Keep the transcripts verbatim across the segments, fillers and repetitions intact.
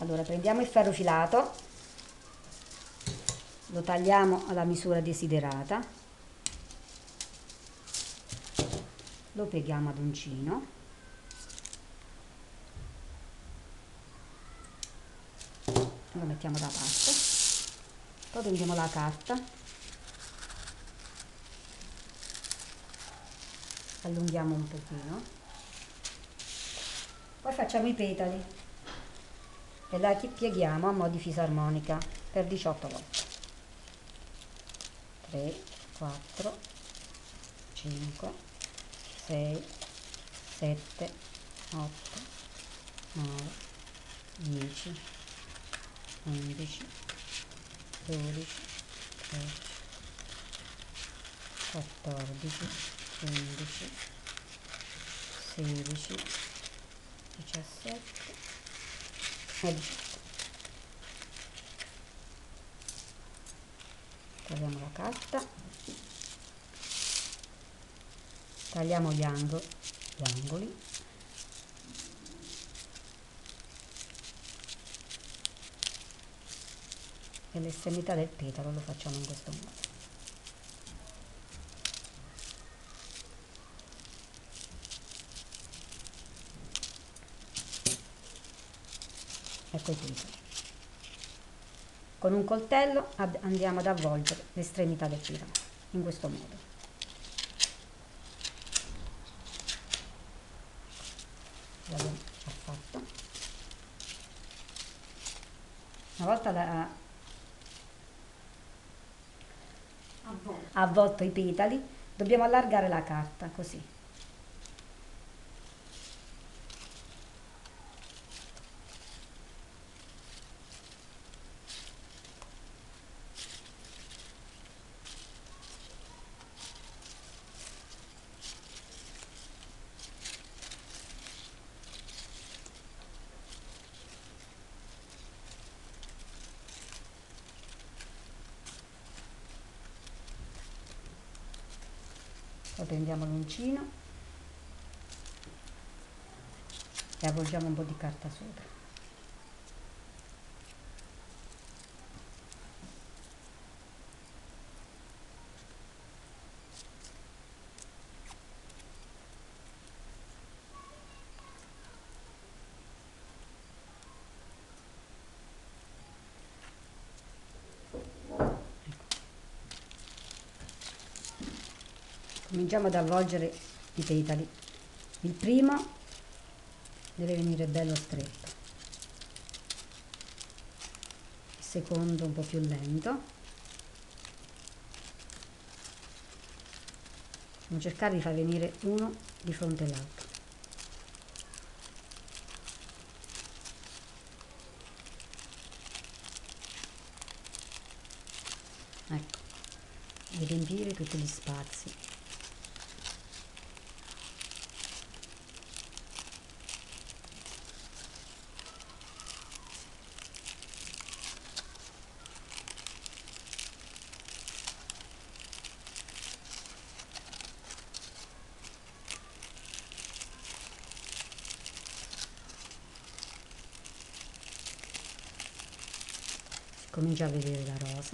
Allora prendiamo il ferro filato, lo tagliamo alla misura desiderata, lo pieghiamo ad uncino, lo mettiamo da parte, poi prendiamo la carta, allunghiamo un pochino, poi facciamo i petali e la pieghiamo a mo' di fisarmonica per diciotto volte. tre, quattro, cinque, sei, sette, otto, nove, dieci, undici, dodici, tredici, quattordici, quindici, sedici, diciassette e diciotto. Tagliamo la carta, tagliamo gli angoli, gli angoli e l'estremità del petalo lo facciamo in questo modo. Ecco i petali. Con un coltello andiamo ad avvolgere l'estremità del petalo in questo modo. L'abbiamo già fatto. Una volta la, avvolto i petali, dobbiamo allargare la carta così. Poi prendiamo l'uncino e avvolgiamo un po' di carta sopra. Cominciamo ad avvolgere i petali. Il primo deve venire bello stretto, il secondo un po' più lento. Dobbiamo cercare di far venire uno di fronte all'altro. Ecco, di riempire tutti gli spazi. Comincia a vedere la rosa.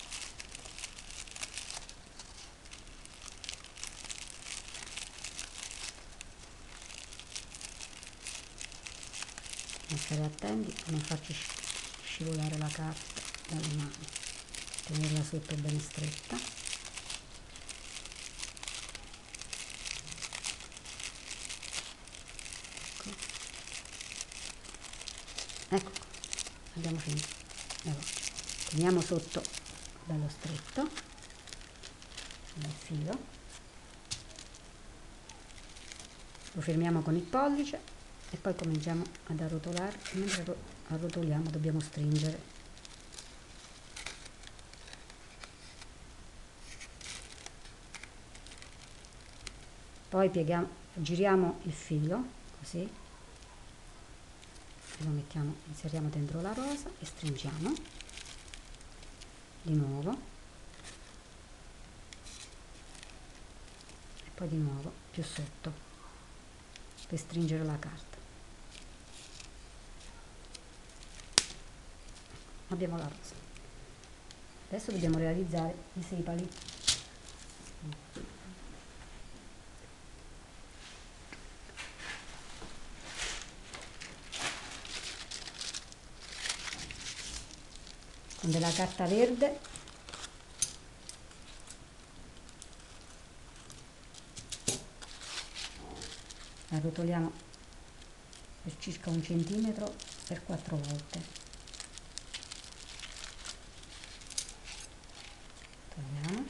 Essere attenti a non farci scivolare la carta dalle mani, tenerla sotto ben stretta. Ecco, ecco, abbiamo finito. Allora, teniamo sotto bello stretto il filo, lo fermiamo con il pollice e poi cominciamo ad arrotolare. Mentre arrotoliamo dobbiamo stringere. Poi pieghiamo, giriamo il filo così e lo mettiamo, inseriamo dentro la rosa e stringiamo di nuovo e poi di nuovo più sotto per stringere la carta. abbiamo la rosa. Adesso dobbiamo realizzare i sepali. Con della carta verde arrotoliamo per circa un centimetro per quattro volte. Togliamo,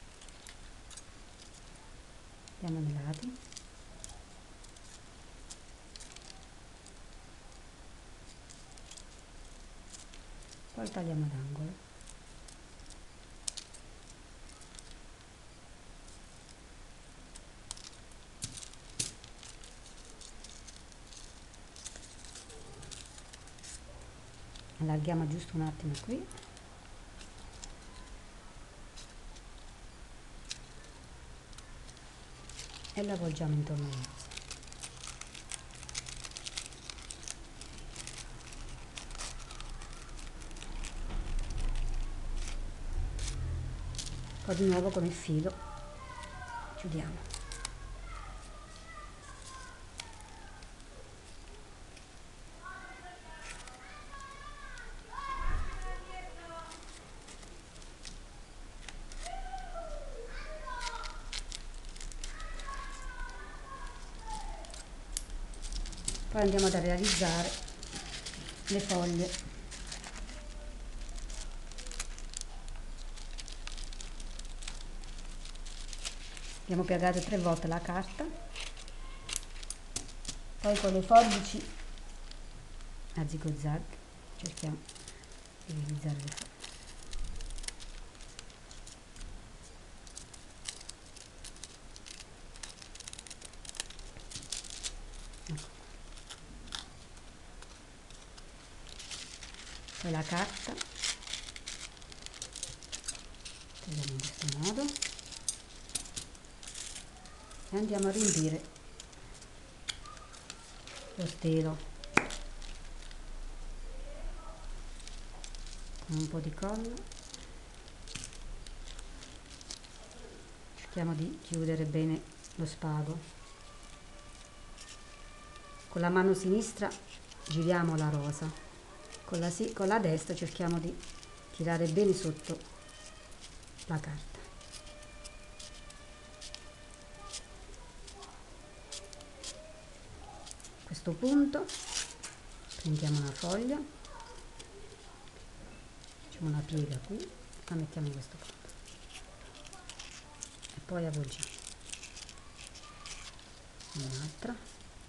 diamo nei lati, poi tagliamo ad angolo. Allarghiamo giusto un attimo qui e la avvolgiamo intorno al naso. Poi di nuovo con il filo chiudiamo. Poi andiamo ad realizzare le foglie. Abbiamo piegato tre volte la carta, poi con le forbici a zig-zag cerchiamo di realizzare le foglie. Poi la carta tagliamo in questo modo e andiamo a riempire lo stelo con un po' di colla. Cerchiamo di chiudere bene lo spago. Con la mano sinistra giriamo la rosa, con la, con la destra cerchiamo di tirare bene sotto la carta. A questo punto prendiamo una foglia, facciamo una piega qui, la mettiamo in questo punto e poi avvolgiamo un'altra.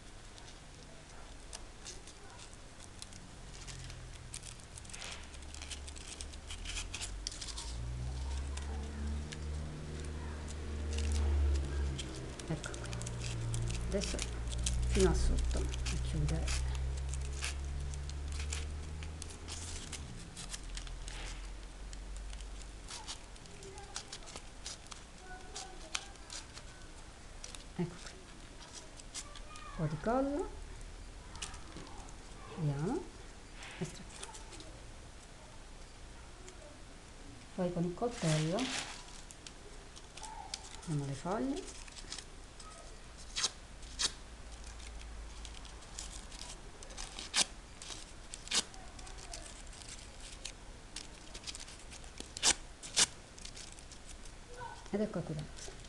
Ecco qui. Adesso fino a sotto a chiudere. Ecco qui. Un po' di colla, chiudiamo e strettiamo. Poi con il coltello prendiamo le foglie, ed ecco qui la rosa.